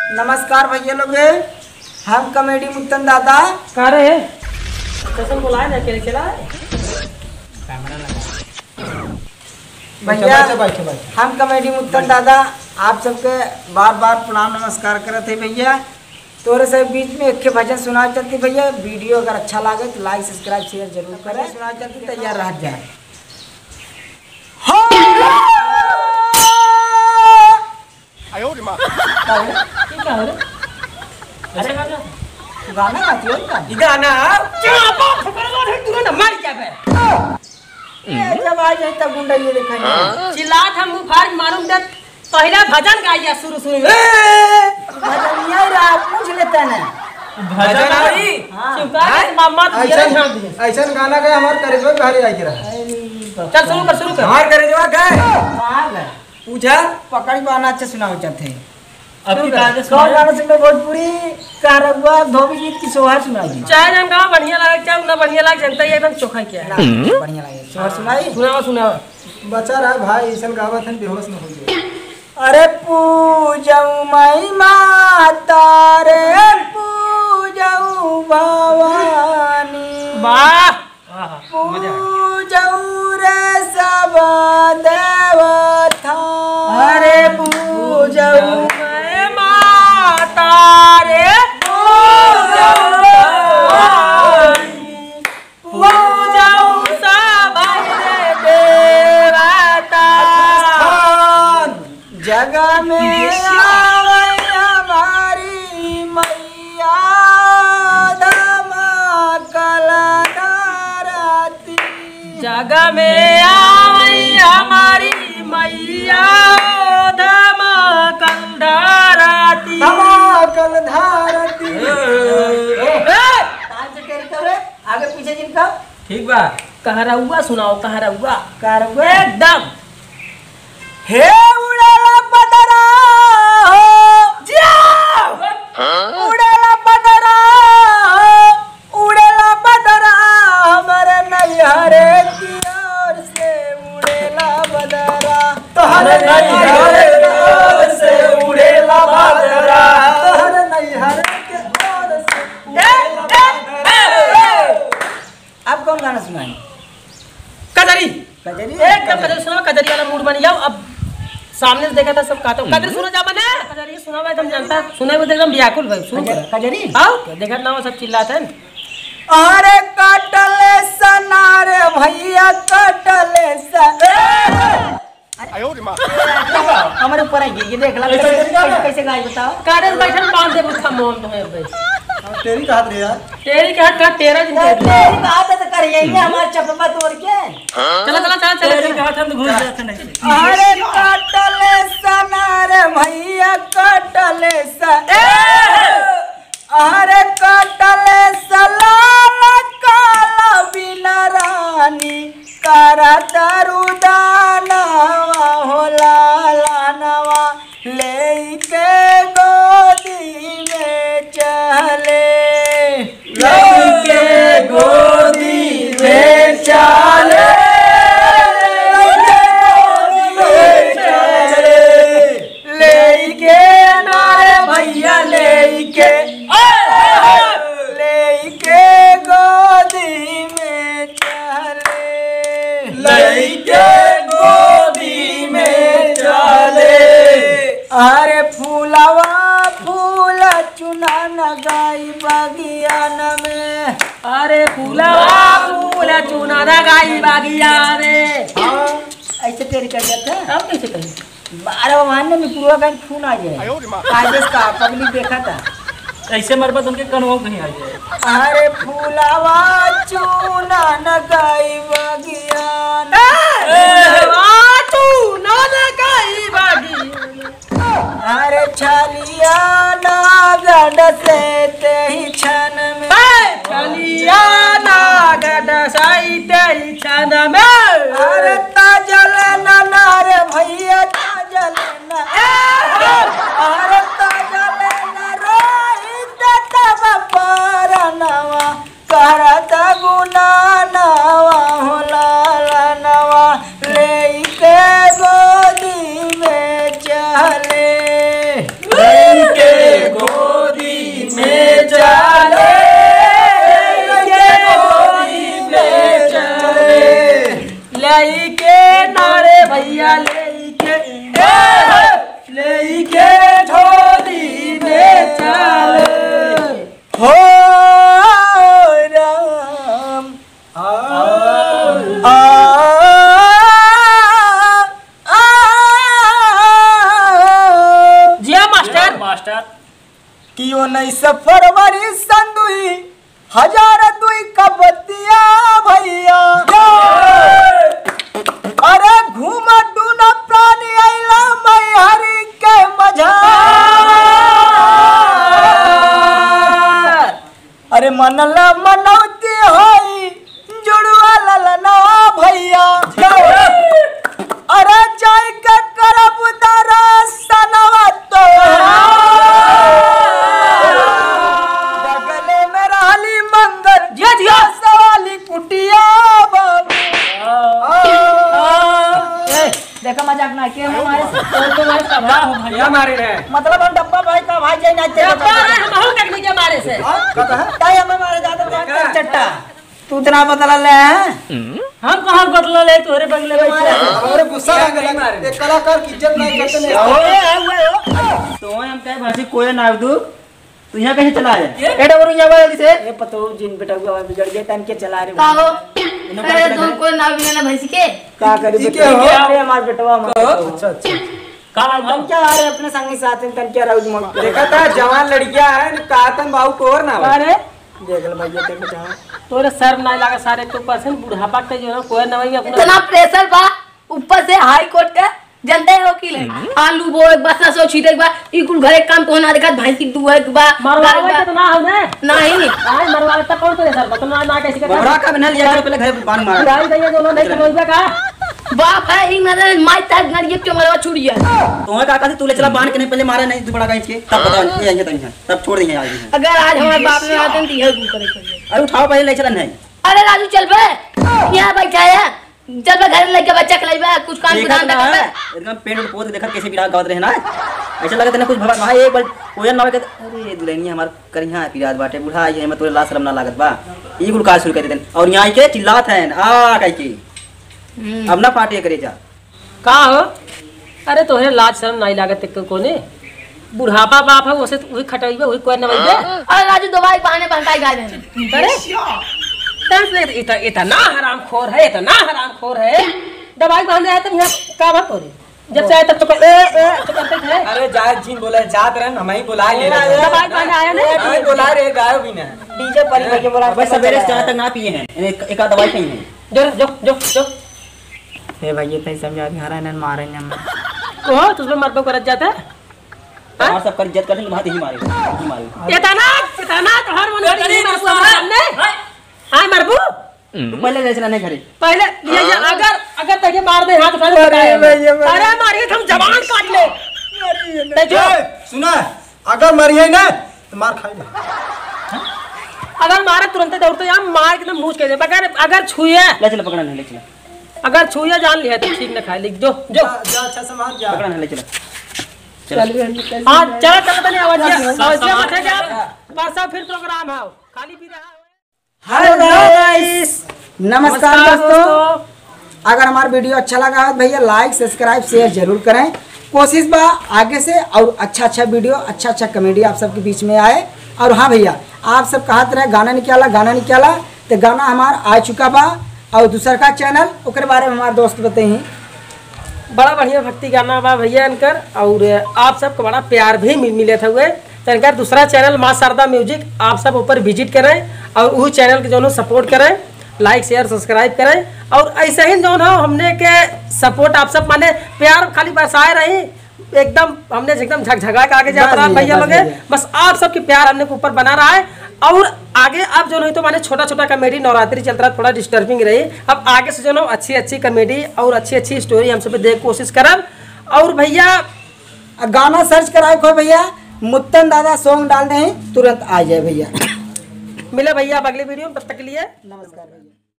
नमस्कार भैया लोग, हम कॉमेडी मुत्तन दादा कह रहे हैं स्टेशन बुलाए ना अकेले चला भैया। हम कॉमेडी मुत्तन दादा आप सबके बार बार प्रणाम नमस्कार करते हैं भैया। तोरे से बीच में एक भजन सुना चलती भैया। वीडियो अगर अच्छा लगे तो लाइक सब्सक्राइब शेयर जरूर करें। सुना चलती तैयार रह जाए। गाना गाती हो गाना मार क्या जब आ जाए तब गुंडा ये दिखाएंगे। चिल्लात हम मुफार मालूम दे पहला भजन गाइया शुरू में भजन नहीं रहा पूछ लेता ना भजन आई चुका मामा ऐसा गाना गए हमारे करीब में भारी आई रहा। चल शुरू कर हमारे करीब गए कहां गए पूछा पकड़ी बाना अच्छा सुनाओ चाहते हैं। अब की गाना कौन गाना सुन भोजपुरी कारवा धोबी गीत की सोहर सुनाई। चाहे हम गाँव बढ़िया लगे चाहे ना बढ़िया लगे जनता ये एकदम चोखा किया है बढ़िया लगे सोहर सुनाई। सुनाओ बचा रहा भाई ऐसा गावत है बेहोश न हो जाए। अरे पूजऊ मई माता रे पूजऊ भवानी वाह पूजऊ रे सब देवता। अरे पूजऊ माता रे जग में हमारी मैया धमाकलधारती। जग में आई हमारी मैया धमाकलधारती। आगे पीछे जिनका ठीक बा कहरउआ सुनाओ कहरउआ एकदम हे उड़ेला पदरा हो उड़ेला पदरा उड़ेला पदरा हमारे नैहरे की ओर से उड़ेला बदरा। तोहरे नैहरे की ओर से उड़ेला बदरा। तोहरे नैहरे की ओर से अब कौन गाना सुनाएं? कजरी कजरी एकदम कजरी सुनाओ। कजरी वाला मूड बन जाओ। अब सामने से देखा था सब कहता हूँ कजरी सुनो जा बने कजरी सुना भाई तुम जानता सुने वो एकदम व्याकुल भाई सुन कजरी आओ देखा ना वो सब चिल्लाते हैं। अरे कटले सनारे भैया कटले हमारे ऊपर आई ये देख ला कैसे गाय बताओ। कारण बैठन बांध दे बुथा मोम तुम्हें भाई तेरी कहा रे यार तेरी के हाथ का तेरा दिन तेरी बात तो कर यही हमारे चपमा तोड़ के चला तेरी के हाथ हम घुस जाते नहीं। अरे कटले सनारे भैया कटले अरे कटले सलाल काला बिना रानी करा दरुदानवा हो लालानवा लेके गोदी में चले लेके गोदी में चले लेके नारे भैया लेके लेके गोदी में चले लेके गोदी में चले। अरे फूलवा फूल चुना न गाई बगियान में। अरे फूलवा फूल चुना ना गाई बागिया में ऐसे तेरी कर जाता है। अब कैसे कहीं 12 महीने में पूरा का खून आ जाए। आदेश का पब्लिक देखा था ऐसे मरबत उनके कनवा कहीं आ जाए। अरे फूलवा चूना न गाई बगियान चूना ना गाई बागिया। अरे छलिया ना गड से ते ही छन में छलिया ना गड साई तेरी छन में। अरे ताजल ना रे भैया ताजल ना अरे ताजल ना रोहित तब परनवा करत गुना नवा हो लाला नवा लेके गोदी में चले लेके मास्टर कि 19 फरवरी सन 2002 का बतिया भैया अरे घूम डूना प्राणी आइला मैं हरि के मझार अरे मनला मनौती होई जुड़वा ललना भैया अरे जाय के करब दरसनवा तो बगले में रहली मंगल सवाली कुटिया बाबू देखा मजाक ना किया हमारे तुम्हारे सभा हो भैया हमारे रहे मतलब हम डब्बा भाई का भाई जाई नाचे हम हो कटने के मारे से ताई हमें मारे ज्यादा चट्टा तू इतना बदला ले हम कहां बदला ले तोरे बगले बैठे हमारे गुस्सा आ गया एक कलाकार की इज्जत नहीं करते नहीं तो हम कहे भाषी कोई ना दू तू यहाँ कहीं चला जाए एडा और यहाँ वाले से ये पतो जिन बेटा हुआ बिगड़ गए तन के चला रहे का हो अरे तुम कोई ना भी ना भैंस के का करी ठीक बेटा है, अरे हमार बेटवा अच्छा अच्छा हम क्या आ रहे अपने संगी साथ में तन क्या राउज मग देखा था जवान लड़कियां है कहा था बाबू को और ना अरे देख ले भैया तेरे बेटा तोरे शर्म नहीं लगा सारे तो परसेंट बुढ़ापा के जो ना कोई नवई अपना इतना प्रेशर बा ऊपर से हाई कोर्ट का जनता है वकील है आलू बो एक बस सो छीटे बा ई कुल घरे काम तो ना देखा भैंस की दुआ के बा मरवावे के तो ना हमने नहीं आए मरवावे तक कौन करे सर बतना ना कैसे करता बड़ा का बना लिया पहले घर बांध मारा बुराई दैया दोनों नहीं करवावे का बाप है ई नजर माई तक नड़िए क्यों मरवा छुड़िया तुम्हें कहा था तू ले चला बांध के नहीं पहले मारा नहीं तू बड़ा कहीं के तब बता ये आएंगे तब तब छोड़ देंगे आज अगर आज हमारे बाप ने आते तो यही करे करिए अरे उठाओ पहले ले चला नहीं अरे राजू चल बे यहां बैठा है चल बे घर लेके बच्चा खिलाइबा कुछ काम देखा प्रधान ना कर एकदम पेड़ पोत देखा कैसे बिना गावत रहे ना ऐसा लगा तेने कुछ भवा भाई एक बार कोई ना के अरे दुल्हनिया हमार करिया पिरात बाटे बूढ़ा ये मैं तोरे लाश शर्म ना लागत बा ई कुल काज शुरू कर देन और यहां के चिल्लात है आ कह के अब ना पार्टी करे जा का हो अरे तोहरे लाज शर्म नहीं लागत एक कोने बुढ़ापा बाप है वैसे वही खटाइबे वही कोई नवई दे अरे राजू दवाई बहाने बंटाई गा देने अरे इतना हरामखोर है इतना हरामखोर है दवाई बांधे आए तो यहाँ का बात हो रही जब से आए तब तो तो करते थे अरे जात जिन बोला जात रहे हम ही बुला ले रहे दवाई बांधे आया नहीं हम बुला रहे गायो भी ना डीजे पर ही बोला भाई सवेरे से तक ना पिए हैं एक आध दवाई खाई है जो जो जो हे भाई ये तई समझा के हरा न मारे न को तुझमें मरबो करत जाता है और सब कर इज्जत करने के बाद ही मारे इतना तो हर मन नहीं मरबो हमने हां मरबू तू पहले ले चला नहीं घरे पहले ये अगर तके मार दे हाथ उठा अरे मारिए हम जवान काट ले जो सुना अगर मरिए ना तो मार खाई अगर मारे तुरंत दौड़ते यहाँ मार के मुंह के दे अगर छुए ले चला पकड़ा नहीं ले चला अगर छुए जान लिया तो ठीक ना खाए लिख जो जो जा अच्छा से मार जा पकड़ा नहीं ले चला हाँ चलो चलो तने आवाज मत जा परसों फिर प्रोग्राम है खाली पी रहा हेलो गाइस नमस्कार दोस्तों अगर हमारा वीडियो अच्छा लगा है भैया लाइक सब्सक्राइब शेयर जरूर करें कोशिश बा आगे से और अच्छा वीडियो अच्छा कॉमेडी आप सबके बीच में आए और हाँ भैया आप सब कहते रहे गाना निकाला तो गाना हमारा आ चुका बा और दूसरा का चैनल ओकर बारे में हमारे दोस्त बताई बड़ा बढ़िया भक्ति गाना बा भैया इनकर और आप सबको बड़ा प्यार भी मिले थे हुए तो इनका दूसरा चैनल माँ शारदा म्यूजिक आप सब ऊपर विजिट करें और वही चैनल के जो सपोर्ट करें लाइक शेयर सब्सक्राइब करें और ऐसे ही जो है हमने के सपोर्ट आप सब माने प्यार खाली बरसाए रही एकदम हमने एकदम झकझका के आगे जाता रहा भैया लोग बस आप सबकी प्यार हमने के ऊपर बना रहा है और आगे अब जो नहीं तो माने छोटा कॉमेडी नवरात्रि चल रहा थोड़ा डिस्टर्बिंग रही अब आगे से जो ना अच्छी कॉमेडी और अच्छी स्टोरी हम सब देख कोशिश करब और भैया गाना सर्च कराए को भैया मुत्तन दादा सॉन्ग डाल दें तुरंत आ जाए भैया मिले भैया अब अगले वीडियो में तब तक के लिए नमस्कार भैया।